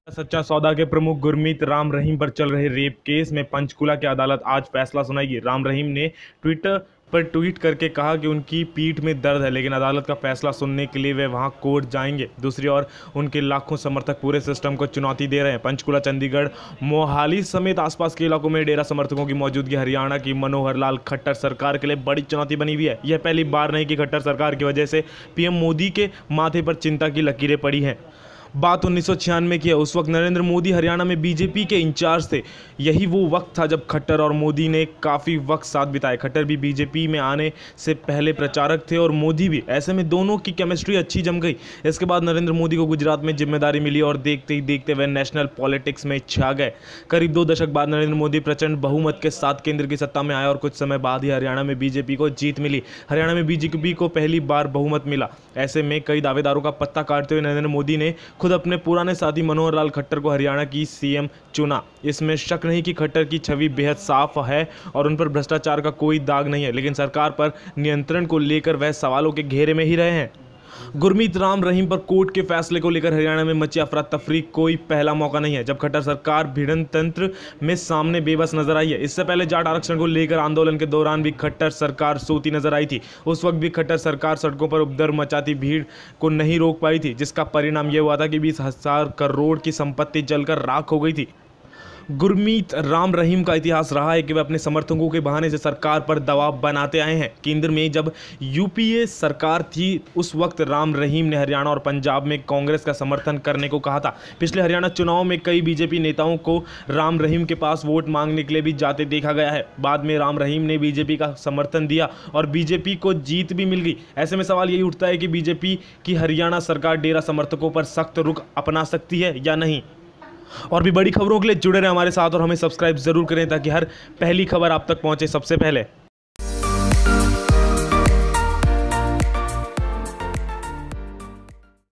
सच्चा सौदा के प्रमुख गुरमीत राम रहीम पर चल रहे रेप केस में पंचकुला की अदालत आज फैसला सुनाएगी। राम रहीम ने ट्विटर पर ट्वीट करके कहा कि उनकी पीठ में दर्द है, लेकिन अदालत का फैसला सुनने के लिए वे वहां कोर्ट जाएंगे। दूसरी ओर उनके लाखों समर्थक पूरे सिस्टम को चुनौती दे रहे हैं। पंचकुला, चंडीगढ़, मोहाली समेत आसपास के इलाकों में डेरा समर्थकों की मौजूदगी हरियाणा की मनोहर लाल खट्टर सरकार के लिए बड़ी चुनौती बनी हुई है। यह पहली बार नहीं कि खट्टर सरकार की वजह से पीएम मोदी के माथे पर चिंता की लकीरें पड़ी हैं। बात 1996 की है। उस वक्त नरेंद्र मोदी हरियाणा में बीजेपी के इंचार्ज थे। यही वो वक्त था जब खट्टर और मोदी ने काफ़ी वक्त साथ बिताए। खट्टर भी बीजेपी में आने से पहले प्रचारक थे और मोदी भी। ऐसे में दोनों की केमिस्ट्री अच्छी जम गई। इसके बाद नरेंद्र मोदी को गुजरात में जिम्मेदारी मिली और देखते ही देखते वह नेशनल पॉलिटिक्स में छा गए। करीब 2 दशक बाद नरेंद्र मोदी प्रचंड बहुमत के साथ केंद्र की सत्ता में आए और कुछ समय बाद ही हरियाणा में बीजेपी को जीत मिली। हरियाणा में बीजेपी को पहली बार बहुमत मिला। ऐसे में कई दावेदारों का पत्ता काटते हुए नरेंद्र मोदी ने खुद अपने पुराने साथी मनोहर लाल खट्टर को हरियाणा की सीएम चुना। इसमें शक नहीं कि खट्टर की छवि बेहद साफ है और उन पर भ्रष्टाचार का कोई दाग नहीं है, लेकिन सरकार पर नियंत्रण को लेकर वह सवालों के घेरे में ही रहे हैं। गुरमीत राम रहीम पर कोर्ट के फैसले को लेकर हरियाणा में मची अफरा तफरी कोई पहला मौका नहीं है जब खट्टर सरकार भिड़न तंत्र में सामने बेबस नजर आई है। इससे पहले जाट आरक्षण को लेकर आंदोलन के दौरान भी खट्टर सरकार सोती नजर आई थी। उस वक्त भी खट्टर सरकार सड़कों पर उपद्रव मचाती भीड़ को नहीं रोक पाई थी, जिसका परिणाम यह हुआ था कि 20,000 करोड़ की संपत्ति जलकर राख हो गई थी। गुरमीत राम रहीम का इतिहास रहा है कि वे अपने समर्थकों के बहाने से सरकार पर दबाव बनाते आए हैं। केंद्र में जब यूपीए सरकार थी उस वक्त राम रहीम ने हरियाणा और पंजाब में कांग्रेस का समर्थन करने को कहा था। पिछले हरियाणा चुनाव में कई बीजेपी नेताओं को राम रहीम के पास वोट मांगने के लिए भी जाते देखा गया है। बाद में राम रहीम ने बीजेपी का समर्थन दिया और बीजेपी को जीत भी मिल गई। ऐसे में सवाल यही उठता है कि बीजेपी की हरियाणा सरकार डेरा समर्थकों पर सख्त रुख अपना सकती है या नहीं। और भी बड़ी खबरों के लिए जुड़े रहें हमारे साथ और हमें सब्सक्राइब जरूर करें ताकि हर पहली खबर आप तक पहुंचे सबसे पहले।